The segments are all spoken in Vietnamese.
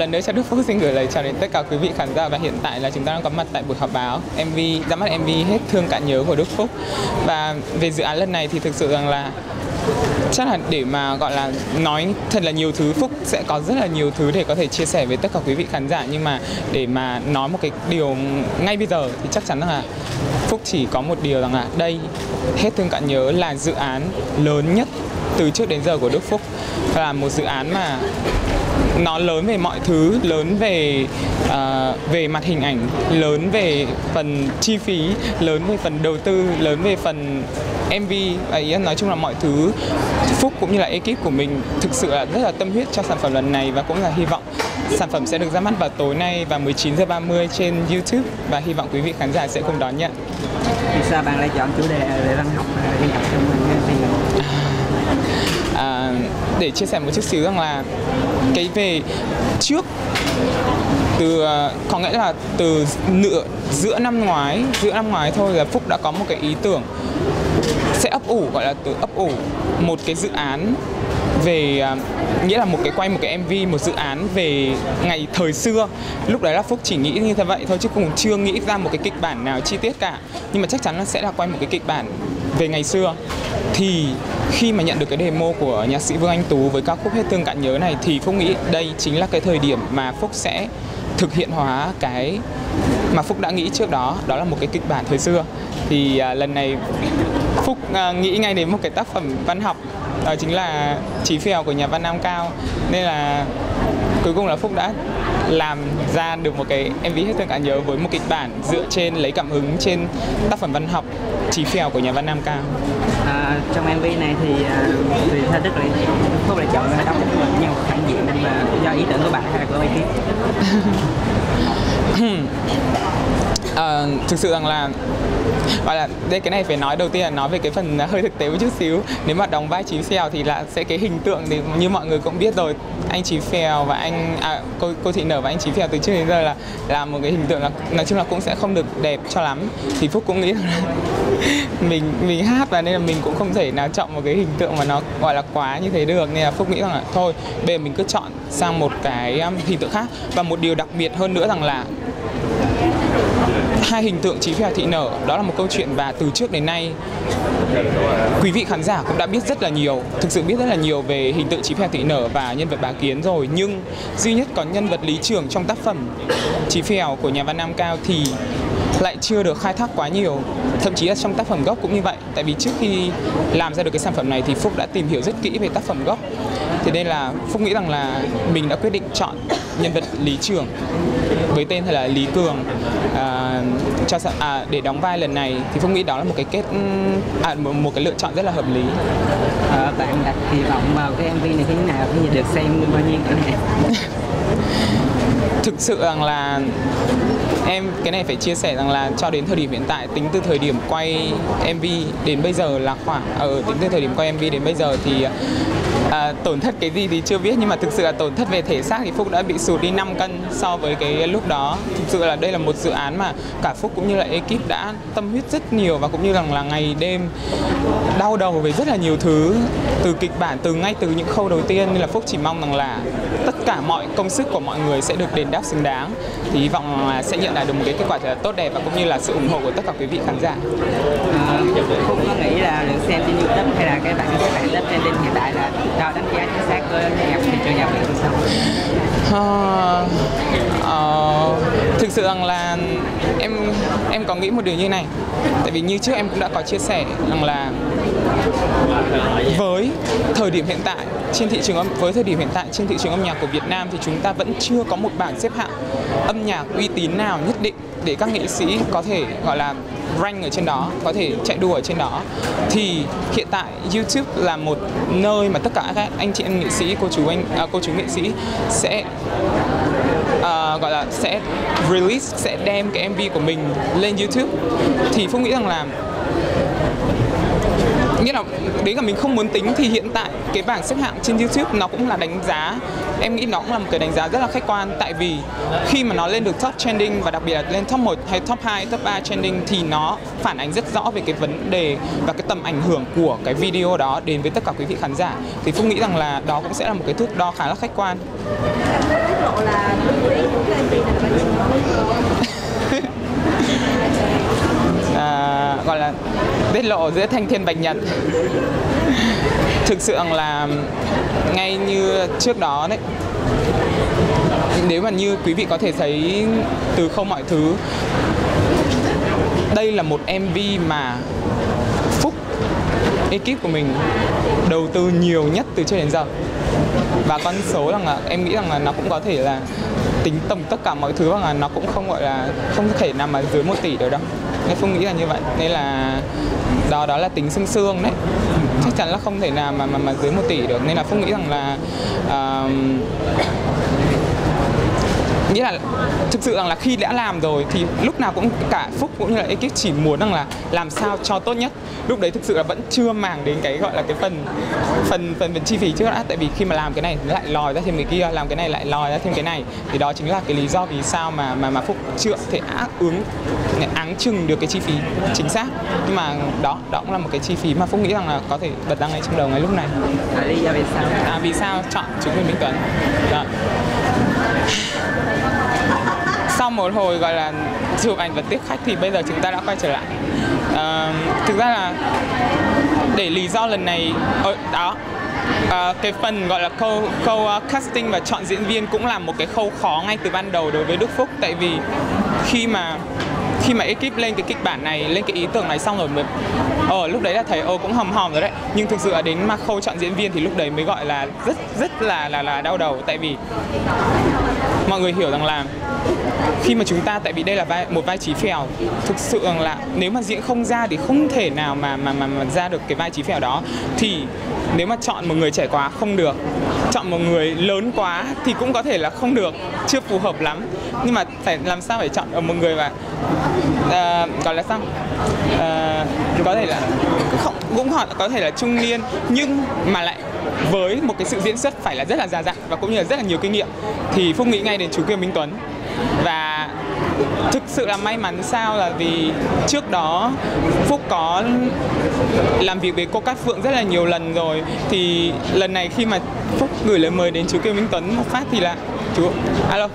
lần nữa Chad Đức Phúc xin gửi lời chào đến tất cả quý vị khán giả, và hiện tại là chúng ta đang có mặt tại buổi họp báo ra mắt MV Hết Thương Cạn Nhớ của Đức Phúc. Và về dự án lần này thì thực sự rằng là chắc là để mà gọi là nói thật là nhiều thứ, Phúc sẽ có rất là nhiều thứ để có thể chia sẻ với tất cả quý vị khán giả, nhưng mà để mà nói một cái điều ngay bây giờ thì chắc chắn là Phúc chỉ có một điều rằng là đây, Hết Thương Cạn Nhớ là dự án lớn nhất từ trước đến giờ của Đức Phúc, là một dự án mà nó lớn về mọi thứ, lớn về mặt hình ảnh, lớn về phần chi phí, lớn về phần đầu tư, lớn về phần MV, và nói chung là mọi thứ Phúc cũng như là ekip của mình thực sự là rất là tâm huyết cho sản phẩm lần này, và cũng là hy vọng sản phẩm sẽ được ra mắt vào tối nay vào 19h30 trên YouTube, và hy vọng quý vị khán giả sẽ cùng đón nhận. Vì sao bạn lại chọn chủ đề về văn học riêng học trong mình? Để chia sẻ một chút xíu rằng là cái về trước có nghĩa là từ giữa năm ngoái thôi là Phúc đã có một cái ý tưởng sẽ gọi là ấp ủ một cái dự án về nghĩa là quay một cái MV, một dự án về ngày thời xưa. Lúc đấy là Phúc chỉ nghĩ như thế vậy thôi, chứ cũng chưa nghĩ ra một cái kịch bản nào chi tiết cả, nhưng mà chắc chắn nó sẽ là quay một cái kịch bản về ngày xưa. Thì khi mà nhận được cái demo của nhạc sĩ Vương Anh Tú với ca khúc Hết Thương Cạn Nhớ này thì Phúc nghĩ đây chính là cái thời điểm mà Phúc sẽ thực hiện hóa cái mà Phúc đã nghĩ trước đó, đó là một cái kịch bản thời xưa. Thì lần này Phúc nghĩ ngay đến một cái tác phẩm văn học, đó chính là Chí Phèo của nhà văn Nam Cao, nên là cuối cùng là Phúc đã làm ra được một cái MV Hết Thương Cạn Nhớ với một kịch bản dựa trên lấy cảm hứng trên tác phẩm văn học Chí Phèo của nhà văn Nam Cao. Trong MV này thì vì theo Đức lại Phúc lại chọn đóng nhân vật phản diện, nhưng mà do ý tưởng của bạn hay là của ekip? Thực sự rằng là gọi là đây, cái này phải nói đầu tiên là nói về cái phần hơi thực tế một chút xíu. Nếu mà đóng vai Chí Phèo thì là sẽ cái hình tượng thì như mọi người cũng biết rồi, anh Chí Phèo và cô Thị Nở và anh Chí Phèo từ trước đến giờ là một cái hình tượng là nói chung là cũng sẽ không được đẹp cho lắm. Thì Phúc cũng nghĩ là mình hát, và nên là mình cũng không thể nào chọn một cái hình tượng mà nó gọi là quá như thế được, nên là Phúc nghĩ rằng là thôi bây giờ mình cứ chọn sang một cái hình tượng khác. Và một điều đặc biệt hơn nữa rằng là hai hình tượng Chí Phèo Thị Nở đó là một câu chuyện, và từ trước đến nay quý vị khán giả cũng đã biết rất là nhiều, thực sự biết rất là nhiều về hình tượng Chí Phèo Thị Nở và nhân vật Bà Kiến rồi, nhưng duy nhất có nhân vật Lý Trường trong tác phẩm Chí Phèo của nhà văn Nam Cao thì lại chưa được khai thác quá nhiều, thậm chí là trong tác phẩm gốc cũng như vậy. Tại vì trước khi làm ra được cái sản phẩm này thì Phúc đã tìm hiểu rất kỹ về tác phẩm gốc, thế nên là Phúc nghĩ rằng là mình đã quyết định chọn nhân vật Lý Trường với tên là Lý Cường để đóng vai lần này. Thì Phúc nghĩ đó là một cái lựa chọn rất là hợp lý. Bạn đặt kỳ vọng vào cái MV này thế nào, khi được xem bao nhiêu cái này? Thực sự rằng là cái này phải chia sẻ rằng là cho đến thời điểm hiện tại, tính từ thời điểm quay MV đến bây giờ là tính từ thời điểm quay MV đến bây giờ thì tổn thất cái gì thì chưa biết, nhưng mà thực sự là tổn thất về thể xác thì Phúc đã bị sụt đi 5 cân so với cái lúc đó. Thực sự là đây là một dự án mà cả Phúc cũng như là ekip đã tâm huyết rất nhiều, và cũng như là ngày đêm đau đầu về rất là nhiều thứ, từ kịch bản, ngay từ những khâu đầu tiên, nên là Phúc chỉ mong rằng là tất cả mọi công sức của mọi người sẽ được đền đáp xứng đáng. Thì hy vọng là sẽ nhận lại được một cái kết quả thật là tốt đẹp, và cũng như là sự ủng hộ của tất cả quý vị khán giả. Phúc có nghĩ là được xem trên YouTube hay là cái bảng lớp trending hiện tại là cho đánh giá chính xác của thị trường nhạc Việt sao? Thực sự rằng là em có nghĩ một điều như này, tại vì như trước em cũng đã có chia sẻ rằng là với thời điểm hiện tại trên thị trường âm nhạc của Việt Nam thì chúng ta vẫn chưa có một bảng xếp hạng âm nhạc uy tín nào nhất định để các nghệ sĩ có thể gọi là rank ở trên đó, có thể chạy đua ở trên đó. Thì hiện tại YouTube là một nơi mà tất cả các anh chị em nghệ sĩ, cô chú nghệ sĩ sẽ gọi là sẽ release, sẽ đem cái MV của mình lên YouTube. Thì Phúc nghĩ rằng là nghĩa là đấy là mình không muốn tính, thì hiện tại cái bảng xếp hạng trên YouTube nó cũng là đánh giá, em nghĩ nó cũng là một cái đánh giá rất là khách quan. Tại vì khi mà nó lên được top trending, và đặc biệt là lên top 1 hay top 2, top 3 trending, thì nó phản ánh rất rõ về cái vấn đề và cái tầm ảnh hưởng của cái video đó đến với tất cả quý vị khán giả. Thì Phúc nghĩ rằng là đó cũng sẽ là một cái thước đo khá là khách quan. lộ là quý của cái MV này là bao nhiêu? Gọi là tiết lộ giữa thanh thiên bạch nhật. Thực sự là ngay như trước đó đấy, nếu mà như quý vị có thể thấy từ Không Mọi Thứ, đây là một MV mà Phúc, ekip của mình đầu tư nhiều nhất từ trước đến giờ. Và con số là em nghĩ rằng là nó cũng có thể là tính tổng tất cả mọi thứ, và nó cũng không gọi là không thể nằm mà dưới 1 tỷ được đâu. Nên Phúc nghĩ là như vậy. Nên là đó là tính xương xương đấy. Chắc chắn là không thể nào mà dưới 1 tỷ được. Nên là Phúc nghĩ rằng là nghĩa là thực sự rằng là khi đã làm rồi thì lúc nào cũng cả Phúc cũng như là ekip chỉ muốn rằng là làm sao cho tốt nhất. Lúc đấy thực sự là vẫn chưa màng đến cái gọi là cái phần chi phí trước đã, tại vì khi mà làm cái này lại lòi ra thêm cái kia, làm cái này lại lòi ra thêm cái này, thì đó chính là cái lý do vì sao mà Phúc chưa thể áng chừng được cái chi phí chính xác. Nhưng mà đó cũng là một cái chi phí mà Phúc nghĩ rằng là có thể bật ra ngay trong đầu ngay lúc này. Lý do vì sao? Vì sao chọn Chú Quyền Minh Tuấn? Đó. Sau một hồi gọi là chụp ảnh và tiếp khách thì bây giờ chúng ta đã quay trở lại. Thực ra là để lý do lần này cái phần gọi là khâu casting và chọn diễn viên cũng là một cái khâu khó ngay từ ban đầu đối với Đức Phúc. Tại vì khi mà ekip lên cái kịch bản này, lên cái ý tưởng này xong rồi mới lúc đấy là thấy cũng hòm rồi đấy. Nhưng thực sự là đến mà khâu chọn diễn viên thì lúc đấy mới gọi là rất là đau đầu. Tại vì mọi người hiểu rằng là khi mà chúng ta, tại vì đây là một vai Chí Phèo, thực sự rằng là nếu mà diễn không ra thì không thể nào mà ra được cái vai Chí Phèo đó. Thì nếu mà chọn một người trẻ quá không được, chọn một người lớn quá thì cũng có thể là không được, chưa phù hợp lắm. Nhưng mà phải làm sao phải chọn ở một người mà gọi là sao, có thể là cũng có thể là trung niên nhưng mà lại với một cái sự diễn xuất phải là rất là già dặn và cũng như là rất là nhiều kinh nghiệm. Thì Phúc nghĩ ngay đến chú Kiều Minh Tuấn. Và thực sự là may mắn sao là vì trước đó Phúc có làm việc với cô Cát Phượng rất là nhiều lần rồi. Thì lần này khi mà Phúc gửi lời mời đến chú Kiều Minh Tuấn một phát thì là chú alo,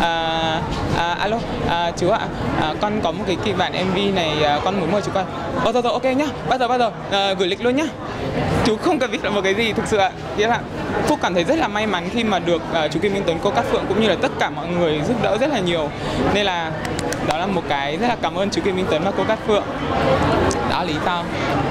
chú ạ, con có một cái kịch bản MV này, con muốn mời chú coi. Rồi ok nhá, bắt đầu gửi lịch luôn nhá. Chú không cần biết là một cái gì, thực sự ạ. Nghĩa là Phúc cảm thấy rất là may mắn khi mà được chú Kiều Minh Tuấn, cô Cát Phượng cũng như là tất cả mọi người giúp đỡ rất là nhiều. Nên là đó là một cái rất là cảm ơn chú Kiều Minh Tuấn và cô Cát Phượng. Đó lý do.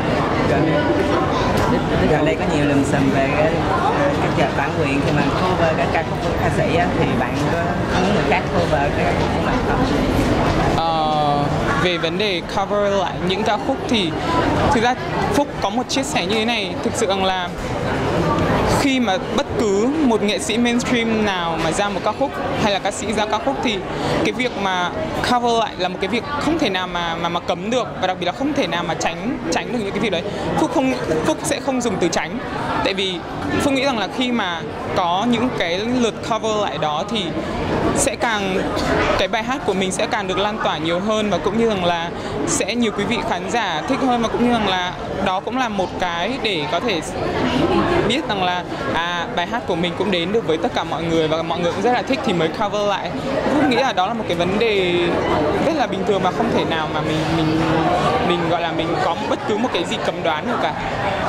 Gần đây có nhiều lùm xùm về các chợ bản quyền khi mà cover các ca khúc của ca sĩ á, thì bạn có muốn người khác cover các ca khúc của bạn không? Về vấn đề cover lại những ca khúc thì thực ra Phúc có một chia sẻ như thế này. Thực sự rằng là khi mà bất cứ một nghệ sĩ mainstream nào mà ra một ca khúc hay là ca sĩ ra ca khúc thì cái việc mà cover lại là một cái việc không thể nào mà cấm được, và đặc biệt là không thể nào mà tránh được những cái việc đấy. Phúc sẽ không dùng từ tránh, tại vì Phúc nghĩ rằng là khi mà có những cái lượt cover lại đó thì sẽ càng cái bài hát của mình sẽ càng được lan tỏa nhiều hơn, và cũng như rằng là sẽ nhiều quý vị khán giả thích hơn, và cũng như rằng là đó cũng là một cái để có thể biết rằng là bài hát của mình cũng đến được với tất cả mọi người và mọi người cũng rất là thích thì mới cover lại. Phúc nghĩ là đó là một cái vấn đề rất là bình thường và không thể nào mà mình gọi là mình có bất cứ một cái gì cấm đoán được cả.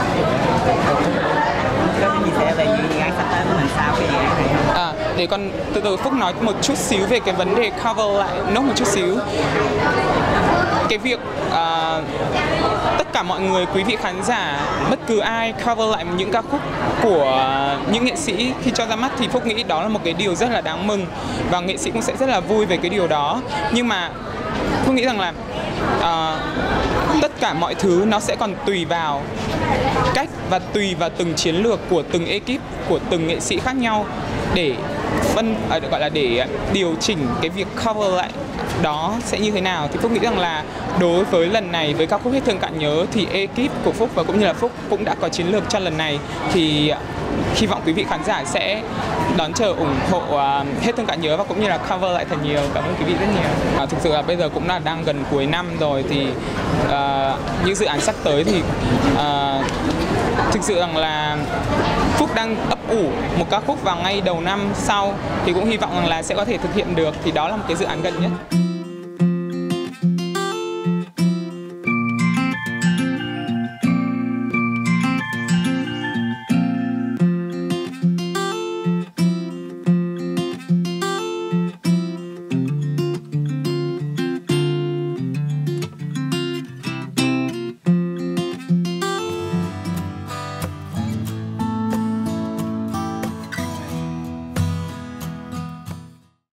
Có gì sẽ về dự án sắp tới của mình sau cái dự án này? Để con từ từ Phúc nói một chút xíu về cái vấn đề cover lại, nốt một chút xíu. Cái việc tất cả mọi người, quý vị khán giả, bất cứ ai cover lại những ca khúc của những nghệ sĩ khi cho ra mắt thì Phúc nghĩ đó là một cái điều rất là đáng mừng, và nghệ sĩ cũng sẽ rất là vui về cái điều đó. Nhưng mà Phúc nghĩ rằng là tất cả mọi thứ nó sẽ còn tùy vào cách và tùy vào từng chiến lược của từng ekip, của từng nghệ sĩ khác nhau để gọi là để điều chỉnh cái việc cover lại đó sẽ như thế nào. Thì Phúc nghĩ rằng là đối với lần này với ca khúc Hết Thương Cạn Nhớ thì ekip của Phúc và cũng như là Phúc cũng đã có chiến lược cho lần này, thì hy vọng quý vị khán giả sẽ đón chờ ủng hộ Hết Thương Cạn Nhớ và cũng như là cover lại thật nhiều. Cảm ơn quý vị rất nhiều. Thực sự là bây giờ cũng là đang gần cuối năm rồi thì những dự án sắp tới thì thực sự rằng là Phúc đang ấp ủ một ca khúc vào ngay đầu năm sau, thì cũng hy vọng rằng là sẽ có thể thực hiện được, thì đó là một cái dự án gần nhất.